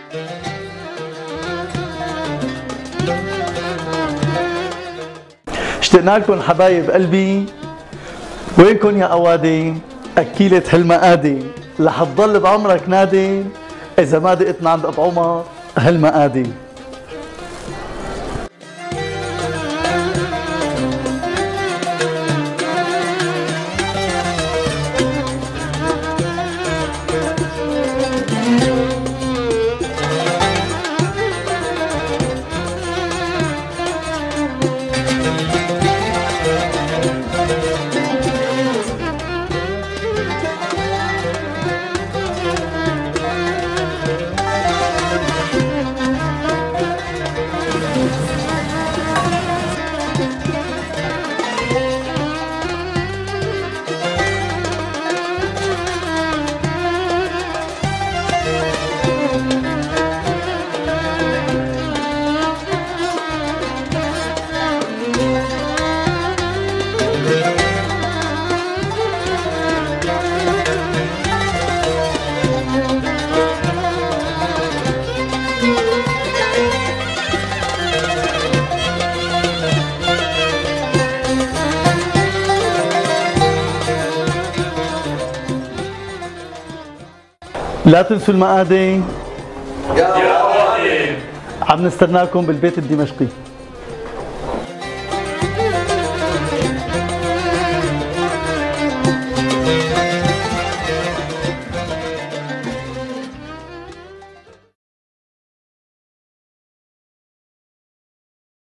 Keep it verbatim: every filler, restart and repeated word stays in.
اشتقنا لكم حبايب قلبي، وينكن يا أوادي أكيلة هالمقادي، رح تضل بعمرك نادي إذا ما دقت من عند أبو عمر هالمقادي. لا تنسوا المقادي يا أوادي، عم نستناكم بالبيت الدمشقي.